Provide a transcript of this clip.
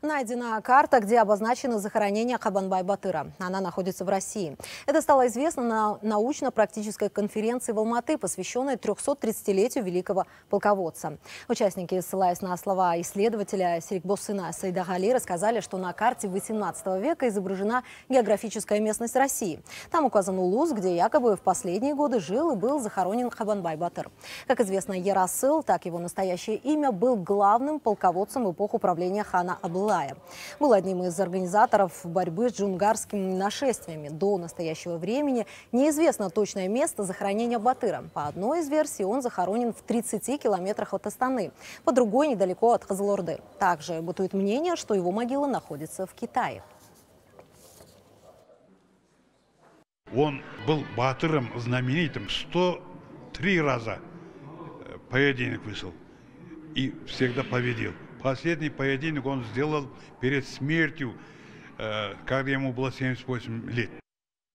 Найдена карта, где обозначено захоронение Кабанбай-Батыра. Она находится в России. Это стало известно на научно-практической конференции в Алматы, посвященной 330-летию великого полководца. Участники, ссылаясь на слова исследователя Серикбосына Сайдагали, рассказали, что на карте 18 века изображена географическая местность России. Там указан улус, где якобы в последние годы жил и был захоронен Кабанбай-Батыр. Как известно, Ярасыл, так его настоящее имя, был главным полководцем в эпоху правления хана Абылая. Был одним из организаторов борьбы с джунгарскими нашествиями. До настоящего времени неизвестно точное место захоронения Батыра. По одной из версий, он захоронен в 30 километрах от Астаны, по другой – недалеко от Кызылорды. Также бытует мнение, что его могила находится в Китае. Он был батыром знаменитым, 103 раза поединок вышел и всегда победил. Последний поединок он сделал перед смертью, когда ему было 78 лет.